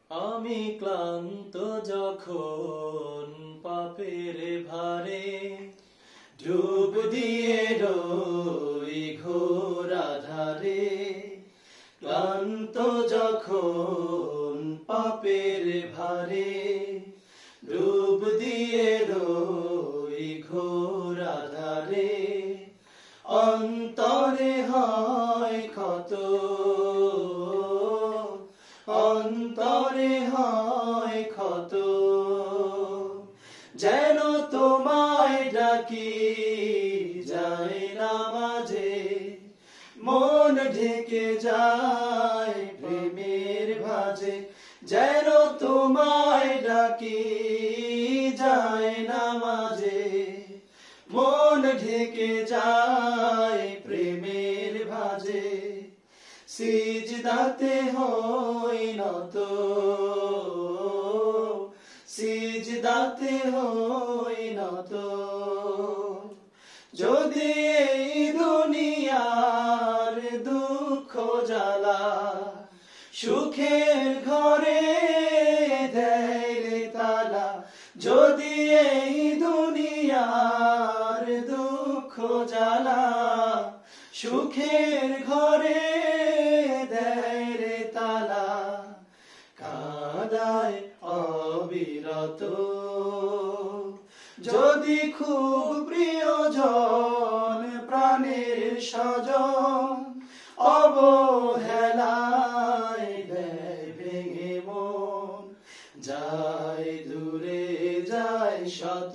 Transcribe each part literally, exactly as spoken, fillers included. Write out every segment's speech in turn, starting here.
আমি ক্লান্ত যখন পাপের ভারে ডুব দিয়ে রই ঘোর আধারে, ক্লান্ত যখন পাপের ভারে ডুব দিয়ে রই ঘোর আধারে, অন্তরে হয় ক্ষত, অন্তরে হয় ক্ষত, যেন তোমায় ডাকি যায় না মাঝে, মন ঢেকে যায় প্রেমের ভাঁজে, যেন তোমায় ডাকি যায় না মাঝে, মন ঢেকে যায় প্রেমের ভাঁজে, সিজদাতে হই নত, সিজদাতে হই নত, যদি এই দুনিয়ার দুঃখ জ্বালা সুখের ঘরে দেয় তালা, যদি এই দুনিয়ার দুঃখ জ্বালা সুখের ঘরে দেয় তালা, কাঁদায় অবিরত, যদি খুব প্রিয়জন প্রাণের স্বজন অবহেলায় দেয় ভেঙে মন, যায় দূরে যায় শত,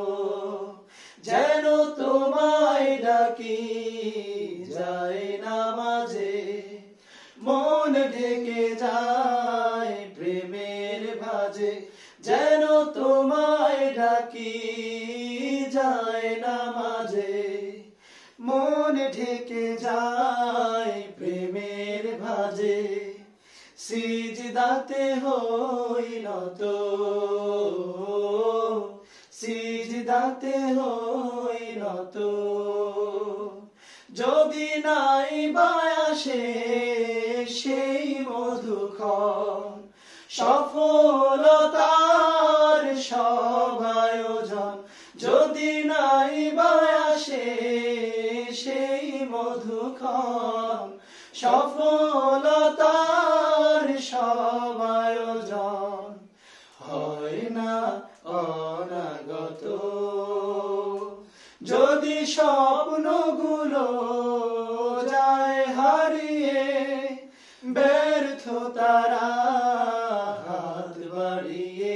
যেন তোমায় ডাকি যায় না মাঝে, মন ঢেকে যায় প্রেমের ভাঁজে, যেন তোমায় ডাকি যায় না মাঝে, মন ঢেকে যায় প্রেমের ভাঁজে, সিজদাতে হই নত, সিজদাতে হই নত, যদি নাই বায়াসে সেই মধুক্ষণ সফলতার সব আয়োজন, যদি নাই বায়াসে সেই মধুক্ষণ সফলতার সব আয়োজন, হয় না অনাগত, যদি স্বপ্নগুলো যায় হারিয়ে ব্যর্থ তারা হাত বাড়িয়ে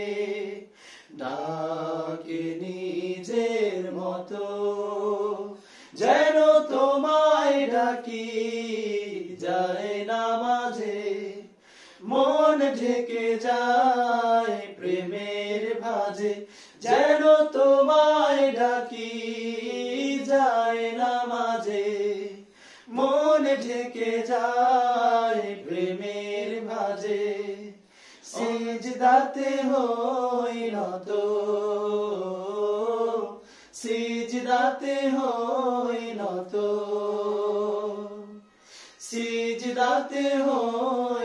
ডাকে নিজের মতো, যেন তোমায় ডাকি যায় না মাঝে, মন ঢেকে যায় প্রেমের ভাঁজে, যেন তোমায় ডাকি যায় না মাঝে, মন ঢেকে যায় প্রেমের ভাঁজে, সিজদাতে হই নত, সিজদাতে হই নত, সিজদাতে হই